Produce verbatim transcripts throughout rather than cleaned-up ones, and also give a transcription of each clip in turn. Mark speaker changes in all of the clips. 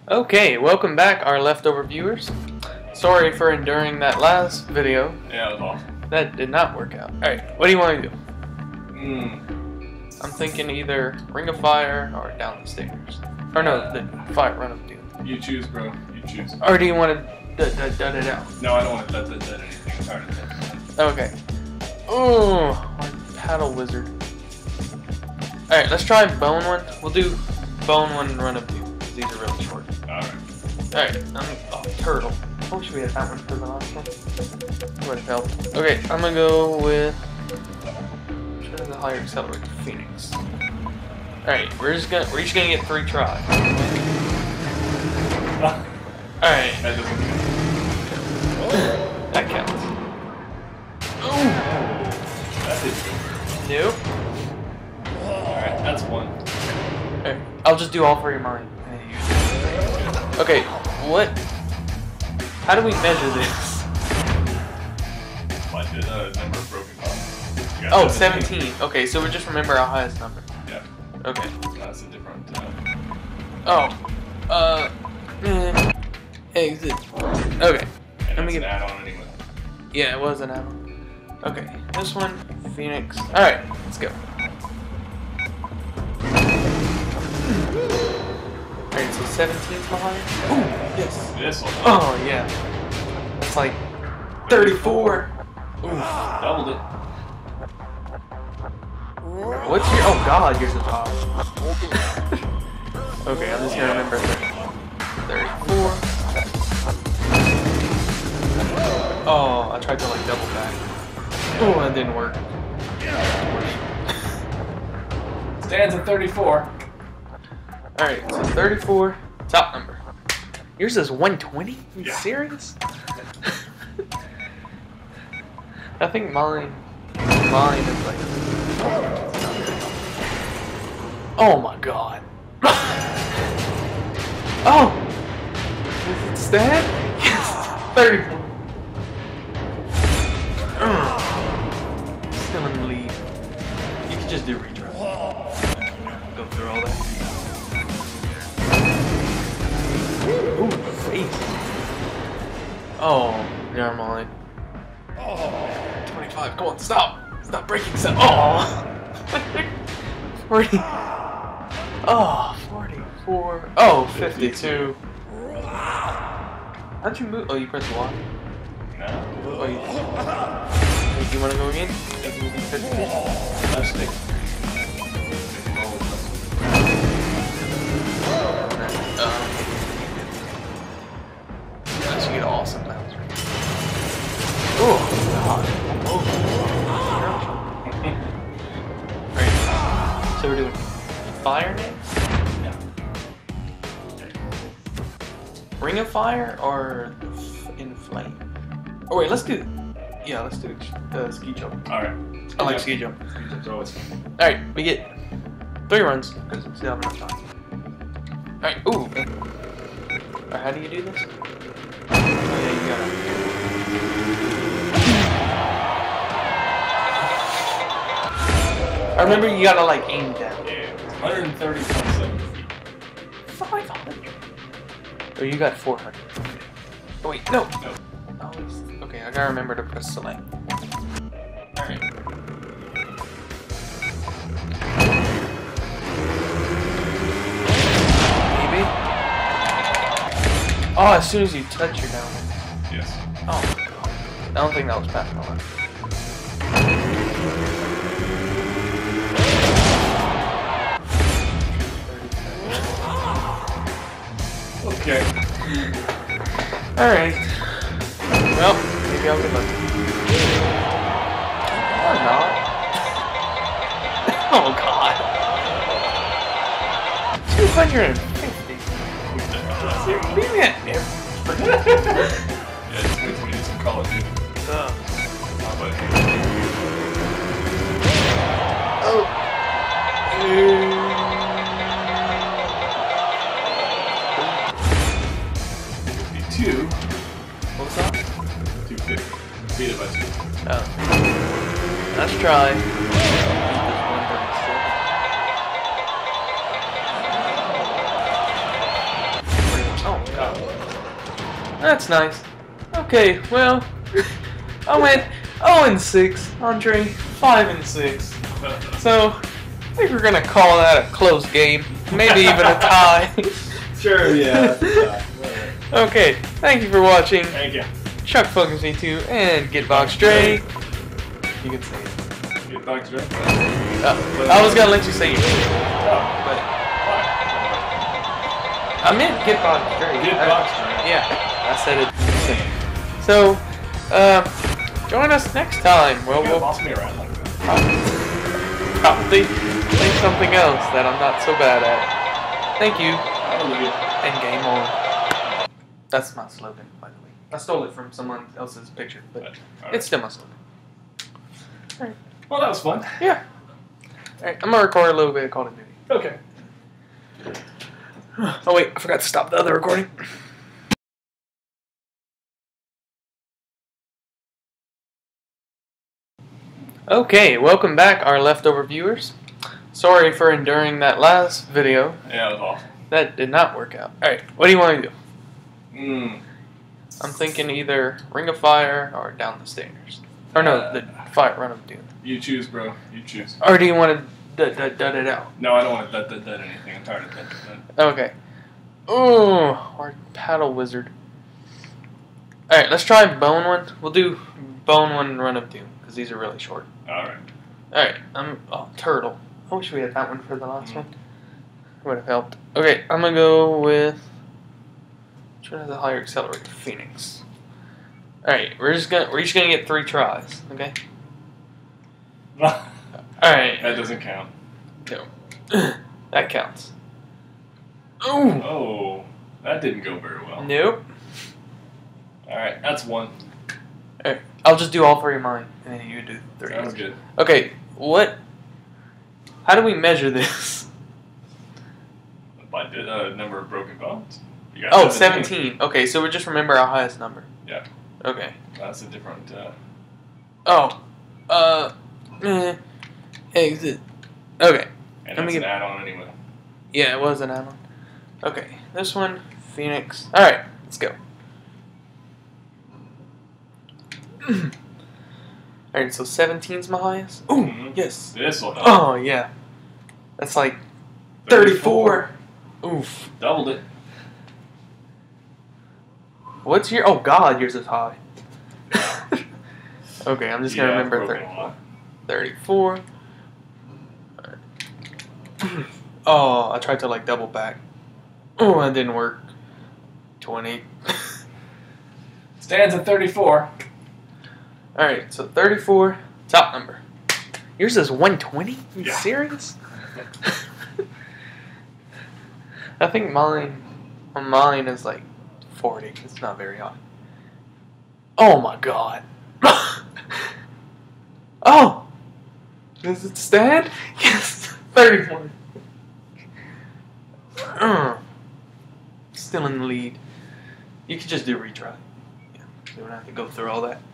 Speaker 1: Okay, welcome back, our leftover viewers. Sorry for enduring that last video.
Speaker 2: Yeah, that was awesome.
Speaker 1: That did not work out. Alright, what do you want to do?
Speaker 2: Mm.
Speaker 1: I'm thinking either Ring of Fire or Down the Stairs. Or no, the Fire Run of Doom.
Speaker 2: You choose, bro. You choose.
Speaker 1: Or do you want to dud dud dud it out?
Speaker 2: No, I don't want to dud dud dud anything. I'm tired of that.
Speaker 1: Okay. Oh, my paddle wizard. Alright, let's try Bone one. We'll do Bone one and Run of Doom. These are really short.
Speaker 2: Alright.
Speaker 1: Alright, I'm oh, Turtle. I wish we had that one for the last one. Would have helped. Okay, I'm gonna go with try the higher accelerate Phoenix. Alright, we're just gonna we're each gonna get three tries. Alright.
Speaker 2: That doesn't count.
Speaker 1: That counts. Ooh!
Speaker 2: That didn't go very
Speaker 1: Nope.
Speaker 2: well. Alright, that's one.
Speaker 1: Alright, I'll just do all three of mine. Okay, what? How do we measure this?
Speaker 2: By the uh, number of broken bones.
Speaker 1: Oh, seventeen. Okay, so we just remember our highest number.
Speaker 2: Yeah.
Speaker 1: Okay.
Speaker 2: That's a different. Uh...
Speaker 1: Oh. Uh. eh, Exit. Okay.
Speaker 2: And
Speaker 1: Let me
Speaker 2: that's
Speaker 1: get.
Speaker 2: an add-on anyway.
Speaker 1: Yeah, it was an add-on. Okay, this one, Phoenix. All right, let's go. Alright, so seventeen's behind. Ooh, yes.
Speaker 2: This one.
Speaker 1: Oh yeah. That's like thirty-four. Ooh.
Speaker 2: Doubled it.
Speaker 1: What's your? Oh God, yours is off. Okay, I'm just gonna remember thirty-four. Oh, I tried to like double back. Oh, that didn't work.
Speaker 2: Stands at thirty-four.
Speaker 1: Alright, so thirty-four, top number. Yours is one twenty? Are you
Speaker 2: Yeah.
Speaker 1: serious? I think mine, mine is like... Oh my god. Oh! Is it that? Yes! thirty-four. Still in the lead. You can just do retry. Go through all that. Ooh, face. Oh, never mind. twenty-five, come on, stop! Stop breaking stuff. Oh! forty. Oh, forty-four. Oh, fifty-two. How'd you move? Oh, you pressed one.
Speaker 2: No.
Speaker 1: Oh, you. Do you want to go again? fifty?
Speaker 2: That's Nick.
Speaker 1: Um, Unless you get awesome bounce rate. Oh, God. Oh. Right. So we're doing fire next?
Speaker 2: Yeah.
Speaker 1: Ring of Fire or in flame? Oh, wait, let's do. Yeah, let's do uh, ski jump.
Speaker 2: Alright.
Speaker 1: I like ski jump.
Speaker 2: Ski jump's always fun.
Speaker 1: Alright, we get three runs because we still have enough time. Alright, ooh. Alright, how do you do this? Oh, yeah, you gotta. I remember you gotta like aim down.
Speaker 2: Yeah. one thirty point seven feet.
Speaker 1: five hundred. Oh, you got four hundred. Oh, wait, no.
Speaker 2: No.
Speaker 1: Oh, it's- okay, I gotta remember to press select. Alright. Maybe? Oh, as soon as you touch, you're down.
Speaker 2: Yes.
Speaker 1: Oh, God. I don't think that was fast enough.
Speaker 2: Okay.
Speaker 1: Alright. Well, maybe I'll get lucky. Or not. Oh, God. two hundred fifty. You're doing it.
Speaker 2: Yeah, just wait till we do some Call of Duty.
Speaker 1: Uh,
Speaker 2: How about
Speaker 1: oh.
Speaker 2: fifty-two.
Speaker 1: What was that?
Speaker 2: two fifty. Beat it by two.
Speaker 1: Oh. Let's try. That's nice. Okay, well, I went oh and six. Andre, five and six. So, I think we're gonna call that a close game. Maybe even a tie.
Speaker 2: Sure, yeah. yeah.
Speaker 1: Okay, thank you for watching.
Speaker 2: Thank you.
Speaker 1: Chuck Fuckers V two and Get Box Drake. You can say it.
Speaker 2: Get Box Drake?
Speaker 1: Uh, I was gonna let you say your name,
Speaker 2: Oh,
Speaker 1: but I meant Get Box Drake.
Speaker 2: Get
Speaker 1: I-
Speaker 2: Box Drake.
Speaker 1: Yeah, I said it. So, uh, join us next time. Well,
Speaker 2: You're gonna
Speaker 1: we'll
Speaker 2: boss me around like that.
Speaker 1: probably think something else that I'm not so bad at. Thank you,
Speaker 2: Hallelujah.
Speaker 1: and game on. That's my slogan, by the way. I stole it from someone else's picture, but
Speaker 2: But, all
Speaker 1: it's still my slogan. Alright.
Speaker 2: Well, that was fun.
Speaker 1: Yeah. Alright, I'm gonna record a little bit of Call of Duty.
Speaker 2: Okay.
Speaker 1: Oh wait, I forgot to stop the other recording. Okay, welcome back, our leftover viewers. Sorry for enduring that last video.
Speaker 2: Yeah, that was awesome.
Speaker 1: That did not work out. Alright, what do you want to do?
Speaker 2: Mm.
Speaker 1: I'm thinking either Ring of Fire or Down the Stairs. Or no, the Fire Run of Doom.
Speaker 2: You choose, bro. You choose.
Speaker 1: Or do you want to dud dud dud it out?
Speaker 2: No, I don't want to dud dud dud anything. I'm tired of dud dud dud.
Speaker 1: Okay. Ooh, or Paddle Wizard. Alright, let's try Bone one. We'll do Bone one and Run of Doom, because these are really short.
Speaker 2: Alright.
Speaker 1: Alright, I'm. Oh, Turtle. I wish we had that one for the last one. Would have helped. Okay, I'm gonna go with. Try the higher accelerated Phoenix. Alright, we're just gonna we're just gonna get three tries, okay? Alright.
Speaker 2: That doesn't count.
Speaker 1: No. That counts. Ooh!
Speaker 2: Oh, that didn't go very well.
Speaker 1: Nope.
Speaker 2: Alright, that's one.
Speaker 1: Alright, I'll just do all three of mine, and then you do three.
Speaker 2: Sounds good.
Speaker 1: Okay, what? How do we measure this?
Speaker 2: By the uh, number of broken bones. You got
Speaker 1: Oh, seventeen. Okay, so we just remember our highest number.
Speaker 2: Yeah.
Speaker 1: Okay.
Speaker 2: That's a different. Uh,
Speaker 1: Oh. Uh. Eh, exit. Okay.
Speaker 2: and
Speaker 1: Let me
Speaker 2: that's an
Speaker 1: get-
Speaker 2: add-on anyway.
Speaker 1: Yeah, it was an add-on. Okay, this one, Phoenix. Alright, let's go. Alright, so seventeen's my highest? Ooh,
Speaker 2: Mhm.
Speaker 1: yes.
Speaker 2: This will help.
Speaker 1: Oh, yeah. That's like thirty-four. Oof.
Speaker 2: Doubled it.
Speaker 1: What's your... Oh, God, yours is high. Okay, I'm just going to
Speaker 2: Yeah,
Speaker 1: remember
Speaker 2: broken
Speaker 1: thirty.
Speaker 2: a lot.
Speaker 1: thirty-four. Oh, I tried to, like, double back. Oh, that didn't work. twenty.
Speaker 2: Stands at thirty-four.
Speaker 1: Alright, so thirty-four, top number. Yours is one twenty? You
Speaker 2: Yeah.
Speaker 1: serious? I think mine, mine is like forty. It's not very high. Oh my god. Oh! Does it stand? Yes! thirty-one. Uh, still in the lead. You could just do a retry. Yeah, you don't have to go through all that.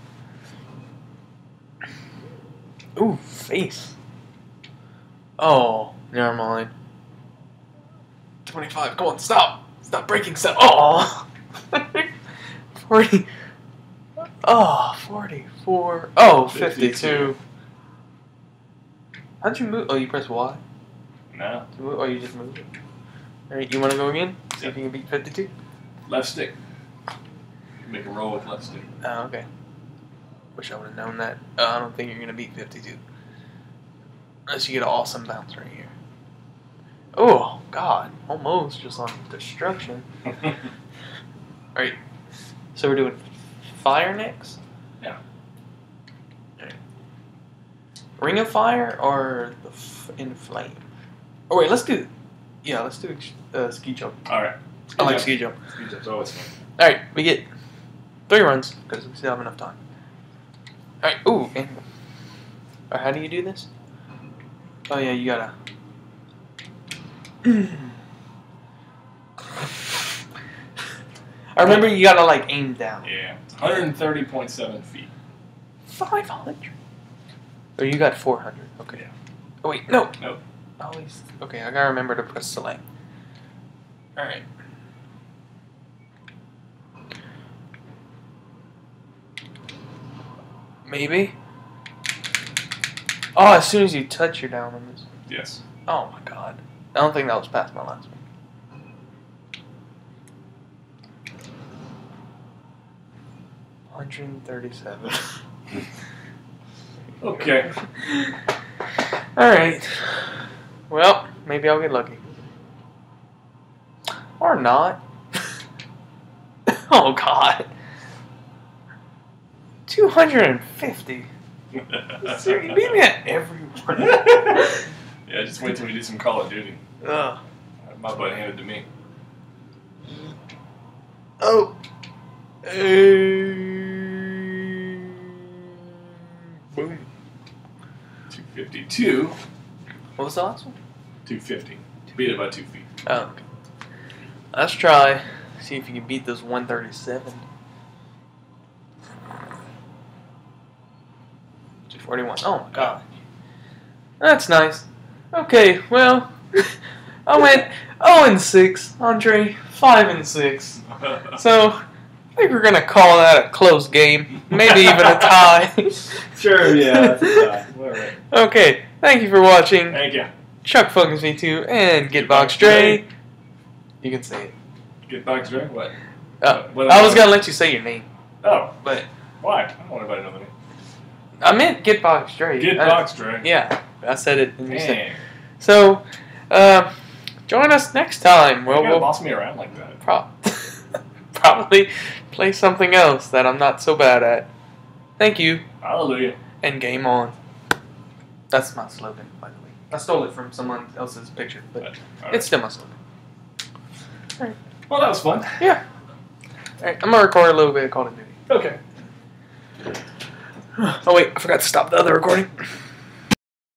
Speaker 1: Ooh, face. Oh, never mind. twenty-five, come on, stop! Stop breaking stuff. Oh! forty. Oh, forty-four. Oh, fifty-two.
Speaker 2: fifty-two.
Speaker 1: How'd you move? Oh, you press Y?
Speaker 2: No.
Speaker 1: You move, oh, you just moved it. Alright, you want to go again? See if you can beat fifty-two?
Speaker 2: Left stick. Make a roll with left stick.
Speaker 1: Oh, okay. Wish I would have known that. Uh, I don't think you're going to beat fifty-two. Unless you get an awesome bounce right here. Oh, God. Almost just on destruction. Alright. So we're doing fire next?
Speaker 2: Yeah.
Speaker 1: Alright. Ring of Fire or the f in Flame? Oh, wait, let's do... Yeah, let's do uh, ski jump.
Speaker 2: Alright.
Speaker 1: I like ski jump.
Speaker 2: Ski jump's always fun.
Speaker 1: Alright, we get three runs because we still have enough time. Alright, ooh, and or how do you do this? Oh yeah, you gotta. I remember you gotta like aim down.
Speaker 2: Yeah. one hundred thirty point seven feet.
Speaker 1: Five hundred. Oh, you got four hundred. Okay. Oh wait, no.
Speaker 2: Nope.
Speaker 1: Always. Okay, I gotta remember to press select. All right. Maybe. Oh, as soon as you touch, you're down on this.
Speaker 2: Yes.
Speaker 1: Oh my god. I don't think that was past my last one. one hundred thirty-seven.
Speaker 2: Okay.
Speaker 1: Alright. Well, maybe I'll get lucky. Or not. Oh god. two hundred fifty. Seriously, you beat me at every one.
Speaker 2: Yeah, just wait till we do some Call of Duty.
Speaker 1: Ugh.
Speaker 2: My butt handed to me.
Speaker 1: Oh. Boom.
Speaker 2: two fifty-two.
Speaker 1: What was the last one?
Speaker 2: two fifty. Beat it by two feet.
Speaker 1: Oh, okay. Let's try. See if you can beat this one thirty-seven. two forty-one. Oh my god. That's nice. Okay, well, I went oh and six, Andre. five and six. So, I think we're going to call that a close game. Maybe even a tie.
Speaker 2: Sure, yeah, that's a tie. All right.
Speaker 1: Okay, thank you for watching.
Speaker 2: Thank you.
Speaker 1: Chuck Funkins V two and Getbox Dre. You can say it.
Speaker 2: Getbox Dre? What?
Speaker 1: Uh,
Speaker 2: What
Speaker 1: I was
Speaker 2: about-
Speaker 1: going to let you say your name,
Speaker 2: Oh,
Speaker 1: but
Speaker 2: why? I don't want anybody to know the name.
Speaker 1: I meant Getbox Dre.
Speaker 2: Getbox Dre.
Speaker 1: Uh, yeah, I said it. And you said.
Speaker 2: Dang.
Speaker 1: So, uh, join us next time.
Speaker 2: Well,
Speaker 1: Well,
Speaker 2: you gotta
Speaker 1: we'll
Speaker 2: boss me around like that.
Speaker 1: pro- probably play something else that I'm not so bad at. Thank you,
Speaker 2: Hallelujah.
Speaker 1: and game on. That's my slogan, by the way. I stole it from someone else's picture, but
Speaker 2: All right.
Speaker 1: it's still my slogan.
Speaker 2: Well, that was fun.
Speaker 1: Yeah. All right, I'm gonna record a little bit of Call of Duty.
Speaker 2: Okay.
Speaker 1: Oh wait, I forgot to stop the other recording.